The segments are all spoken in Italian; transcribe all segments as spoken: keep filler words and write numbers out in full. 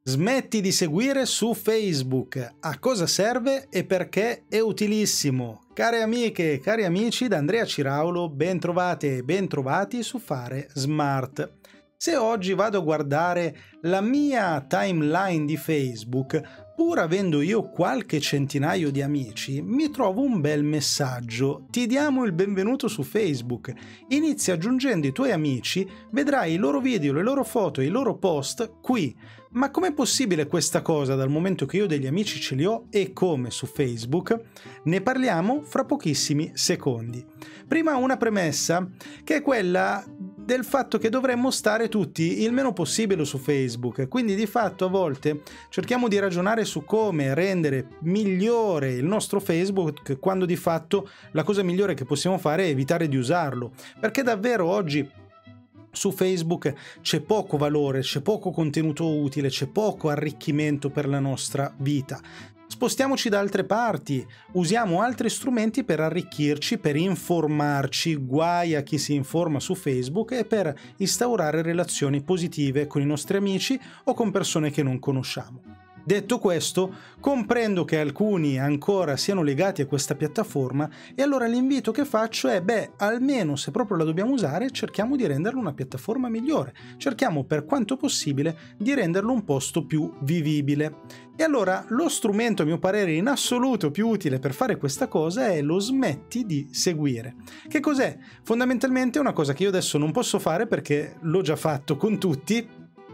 Smetti di seguire su Facebook. A cosa serve e perché è utilissimo? Care amiche, cari amici, da Andrea Ciraulo, ben trovate e ben trovati su Fare Smart. Se oggi vado a guardare la mia timeline di Facebook, pur avendo io qualche centinaio di amici, mi trovo un bel messaggio. Ti diamo il benvenuto su Facebook. Inizia aggiungendo i tuoi amici, vedrai i loro video, le loro foto, i loro post qui. Ma com'è possibile questa cosa dal momento che io degli amici ce li ho e come su Facebook? Ne parliamo fra pochissimi secondi. Prima una premessa, che è quella del fatto che dovremmo stare tutti il meno possibile su Facebook, quindi di fatto a volte cerchiamo di ragionare su come rendere migliore il nostro Facebook, quando di fatto la cosa migliore che possiamo fare è evitare di usarlo, perché davvero oggi su Facebook c'è poco valore, c'è poco contenuto utile, c'è poco arricchimento per la nostra vita. Spostiamoci da altre parti, usiamo altri strumenti per arricchirci, per informarci, guai a chi si informa su Facebook, e per instaurare relazioni positive con i nostri amici o con persone che non conosciamo. Detto questo, comprendo che alcuni ancora siano legati a questa piattaforma e allora l'invito che faccio è, beh, almeno se proprio la dobbiamo usare, cerchiamo di renderla una piattaforma migliore. Cerchiamo per quanto possibile di renderlo un posto più vivibile. E allora lo strumento, a mio parere, in assoluto più utile per fare questa cosa è lo smetti di seguire. Che cos'è? Fondamentalmente è una cosa che io adesso non posso fare perché l'ho già fatto con tutti.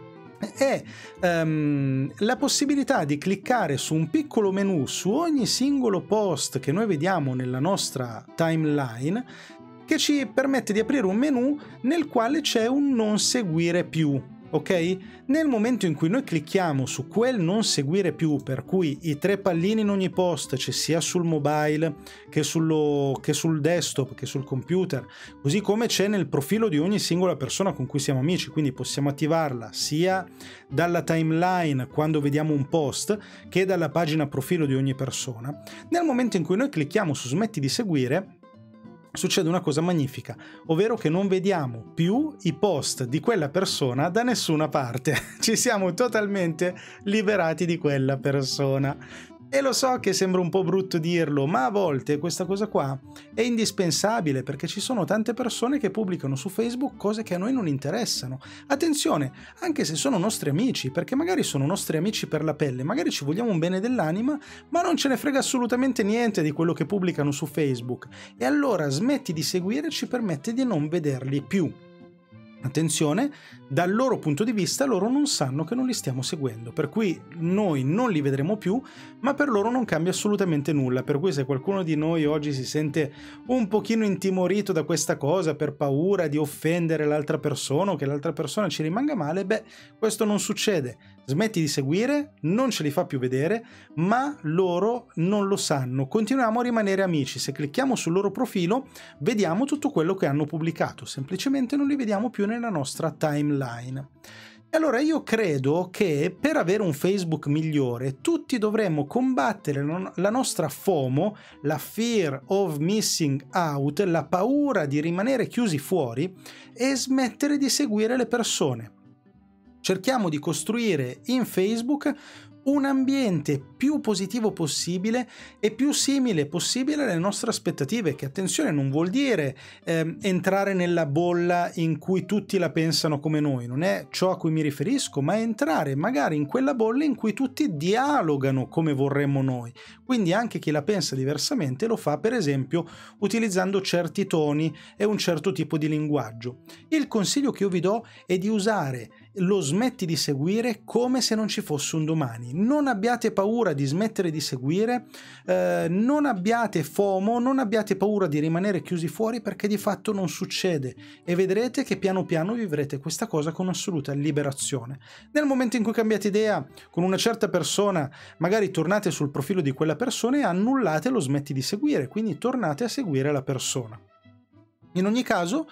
È um, la possibilità di cliccare su un piccolo menu su ogni singolo post che noi vediamo nella nostra timeline, che ci permette di aprire un menu nel quale c'è un non seguire più. Ok? Nel momento in cui noi clicchiamo su quel non seguire più, per cui i tre pallini in ogni post c'è sia sul mobile che, sullo, che sul desktop che sul computer, così come c'è nel profilo di ogni singola persona con cui siamo amici, quindi possiamo attivarla sia dalla timeline quando vediamo un post che dalla pagina profilo di ogni persona. Nel momento in cui noi clicchiamo su smetti di seguire, succede una cosa magnifica, ovvero che non vediamo più i post di quella persona da nessuna parte. Ci siamo totalmente liberati di quella persona. E lo so che sembra un po' brutto dirlo, ma a volte questa cosa qua è indispensabile, perché ci sono tante persone che pubblicano su Facebook cose che a noi non interessano. Attenzione, anche se sono nostri amici, perché magari sono nostri amici per la pelle, magari ci vogliamo un bene dell'anima, ma non ce ne frega assolutamente niente di quello che pubblicano su Facebook. E allora smetti di seguire ci permette di non vederli più. Attenzione, dal loro punto di vista loro non sanno che non li stiamo seguendo, per cui noi non li vedremo più, ma per loro non cambia assolutamente nulla, per cui se qualcuno di noi oggi si sente un pochino intimorito da questa cosa per paura di offendere l'altra persona o che l'altra persona ci rimanga male, beh, questo non succede. Smetti di seguire, non ce li fa più vedere, ma loro non lo sanno. Continuiamo a rimanere amici. Se clicchiamo sul loro profilo, vediamo tutto quello che hanno pubblicato, semplicemente non li vediamo più nella nostra timeline. E allora io credo che per avere un Facebook migliore tutti dovremmo combattere la nostra FOMO, la fear of missing out, la paura di rimanere chiusi fuori, e smettere di seguire le persone. Cerchiamo di costruire in Facebook un ambiente più positivo possibile e più simile possibile alle nostre aspettative, che attenzione non vuol dire eh, entrare nella bolla in cui tutti la pensano come noi, non è ciò a cui mi riferisco, ma entrare magari in quella bolla in cui tutti dialogano come vorremmo noi. Quindi anche chi la pensa diversamente lo fa, per esempio, utilizzando certi toni e un certo tipo di linguaggio. Il consiglio che io vi do è di usare lo smetti di seguire come se non ci fosse un domani. Non abbiate paura di smettere di seguire, eh, non abbiate FOMO, non abbiate paura di rimanere chiusi fuori, perché di fatto non succede, e vedrete che piano piano vivrete questa cosa con assoluta liberazione. Nel momento in cui cambiate idea con una certa persona, magari tornate sul profilo di quella persona e annullate lo smetti di seguire, quindi tornate a seguire la persona. In ogni caso,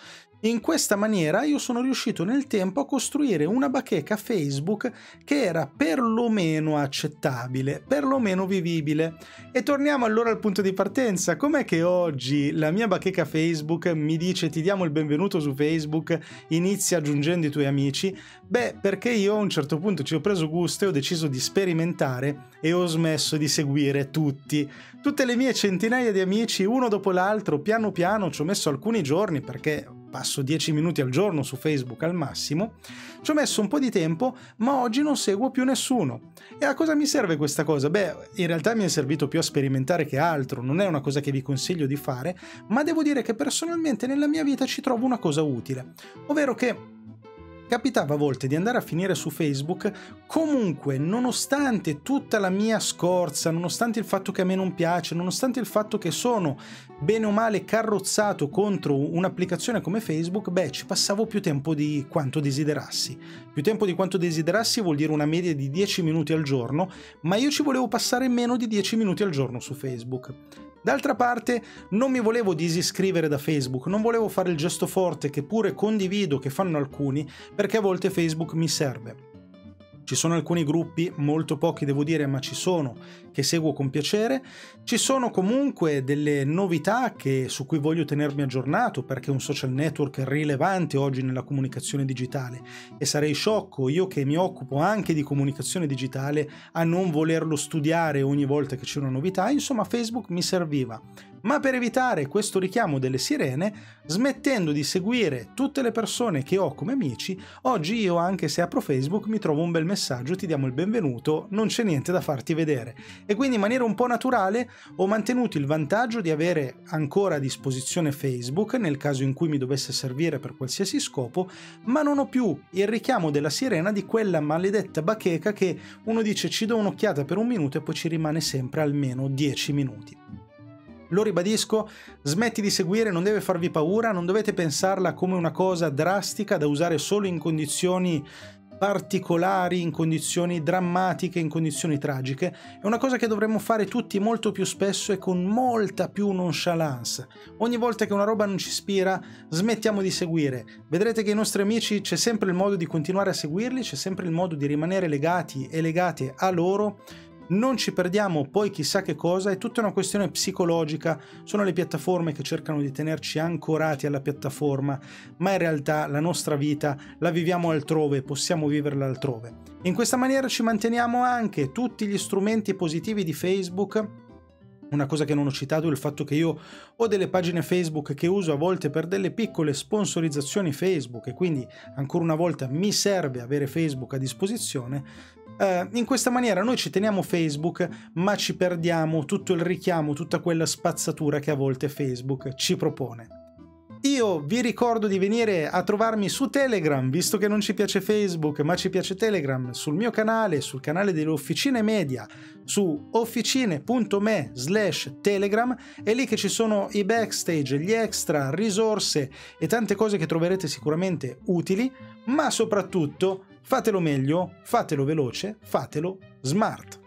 In questa maniera io sono riuscito nel tempo a costruire una bacheca Facebook che era perlomeno accettabile, perlomeno vivibile. E torniamo allora al punto di partenza. Com'è che oggi la mia bacheca Facebook mi dice ti diamo il benvenuto su Facebook, inizia aggiungendo i tuoi amici? Beh, perché io a un certo punto ci ho preso gusto e ho deciso di sperimentare e ho smesso di seguire tutti. Tutte le mie centinaia di amici, uno dopo l'altro, piano piano, ci ho messo alcuni giorni perché passo dieci minuti al giorno su Facebook al massimo, ci ho messo un po' di tempo, ma oggi non seguo più nessuno. E a cosa mi serve questa cosa? Beh, in realtà mi è servito più a sperimentare che altro, non è una cosa che vi consiglio di fare, ma devo dire che personalmente nella mia vita ci trovo una cosa utile, ovvero che capitava a volte di andare a finire su Facebook, comunque nonostante tutta la mia scorza, nonostante il fatto che a me non piace, nonostante il fatto che sono bene o male carrozzato contro un'applicazione come Facebook, beh, ci passavo più tempo di quanto desiderassi. Più tempo di quanto desiderassi vuol dire una media di dieci minuti al giorno, ma io ci volevo passare meno di dieci minuti al giorno su Facebook. D'altra parte non mi volevo disiscrivere da Facebook, non volevo fare il gesto forte che pure condivido che fanno alcuni, perché a volte Facebook mi serve. Ci sono alcuni gruppi, molto pochi devo dire, ma ci sono, che seguo con piacere. Ci sono comunque delle novità che, su cui voglio tenermi aggiornato perché è un social network rilevante oggi nella comunicazione digitale e sarei sciocco, io che mi occupo anche di comunicazione digitale, a non volerlo studiare ogni volta che c'è una novità. Insomma, Facebook mi serviva. Ma per evitare questo richiamo delle sirene, smettendo di seguire tutte le persone che ho come amici, oggi io, anche se apro Facebook, mi trovo un bel messaggio, ti diamo il benvenuto, non c'è niente da farti vedere. E quindi in maniera un po' naturale ho mantenuto il vantaggio di avere ancora a disposizione Facebook, nel caso in cui mi dovesse servire per qualsiasi scopo, ma non ho più il richiamo della sirena di quella maledetta bacheca che uno dice ci do un'occhiata per un minuto e poi ci rimane sempre almeno dieci minuti. Lo ribadisco, smetti di seguire, non deve farvi paura, non dovete pensarla come una cosa drastica da usare solo in condizioni particolari, in condizioni drammatiche, in condizioni tragiche. È una cosa che dovremmo fare tutti molto più spesso e con molta più nonchalance. Ogni volta che una roba non ci ispira, smettiamo di seguire. Vedrete che i nostri amici c'è sempre il modo di continuare a seguirli, c'è sempre il modo di rimanere legati e legate a loro. Non ci perdiamo poi chissà che cosa, è tutta una questione psicologica, sono le piattaforme che cercano di tenerci ancorati alla piattaforma, ma in realtà la nostra vita la viviamo altrove, possiamo viverla altrove. In questa maniera ci manteniamo anche tutti gli strumenti positivi di Facebook. Una cosa che non ho citato è il fatto che io ho delle pagine Facebook che uso a volte per delle piccole sponsorizzazioni Facebook e quindi ancora una volta mi serve avere Facebook a disposizione. Uh, in questa maniera noi ci teniamo Facebook, ma ci perdiamo tutto il richiamo, tutta quella spazzatura che a volte Facebook ci propone. Io vi ricordo di venire a trovarmi su Telegram, visto che non ci piace Facebook, ma ci piace Telegram, sul mio canale, sul canale delle Officine Media, su officine punto me slash Telegram, è lì che ci sono i backstage, gli extra, risorse e tante cose che troverete sicuramente utili, ma soprattutto fatelo meglio, fatelo veloce, fatelo smart.